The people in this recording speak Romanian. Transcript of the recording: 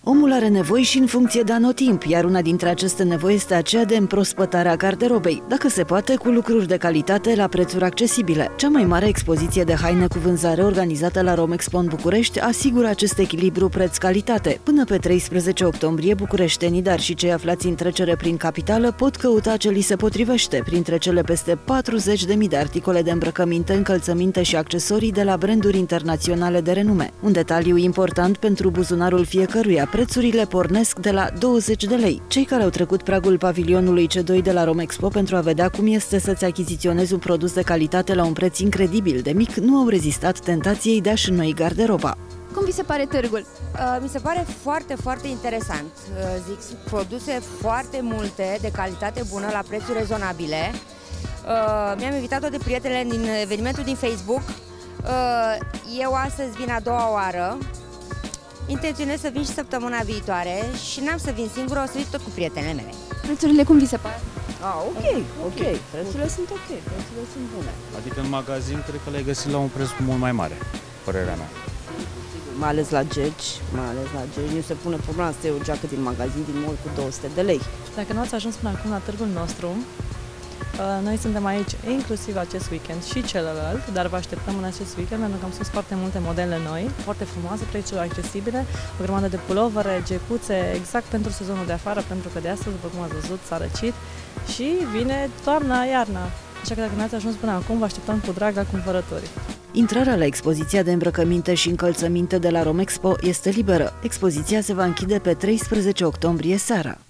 Omul are nevoi și în funcție de anotimp, iar una dintre aceste nevoi este aceea de împrospătarea garderobei, dacă se poate, cu lucruri de calitate la prețuri accesibile. Cea mai mare expoziție de haine cu vânzare organizată la Romexpo în București asigură acest echilibru preț-calitate. Până pe 13 octombrie, bucureștenii, dar și cei aflați în trecere prin capitală, pot căuta ce li se potrivește, printre cele peste 40.000 de articole de îmbrăcăminte, încălțăminte și accesorii de la branduri internaționale de renume. Un detaliu important pentru buzunarul fiecăruia: prețurile pornesc de la 20 de lei. Cei care au trecut pragul pavilionului C2 de la Romexpo pentru a vedea cum este să-ți achiziționezi un produs de calitate la un preț incredibil de mic nu au rezistat tentației de a-și înnoi garderoba. Cum vi se pare târgul? Mi se pare foarte interesant. Zic, produse foarte multe, de calitate bună, la prețuri rezonabile. Mi-am invitat-o de prietele din evenimentul din Facebook. Eu astăzi vin a doua oară. Intenționez să vin și săptămâna viitoare și n-am să vin singură, o să vin tot cu prietenele mele. Prețurile cum vi se pare? Ok. Prețurile sunt ok, prețurile sunt bune. Adică în magazin cred că le-ai găsit la un preț mult mai mare, părerea mea. Mai ales la Geci, nu se pune problema să iei o geacă din magazin, din mall cu 200 de lei. Dacă nu ați ajuns până acum la târgul nostru, noi suntem aici inclusiv acest weekend și celălalt, dar vă așteptăm în acest weekend pentru că am sus foarte multe modele noi, foarte frumoase, prețuri accesibile, o grămadă de pulovere, gecuțe, exact pentru sezonul de afară, pentru că de astăzi, după cum ați văzut, s-a răcit și vine toamna, iarna. Așa că dacă nu ați ajuns până acum, vă așteptăm cu drag la cumpărături. Intrarea la expoziția de îmbrăcăminte și încălțăminte de la Romexpo este liberă. Expoziția se va închide pe 13 octombrie seara.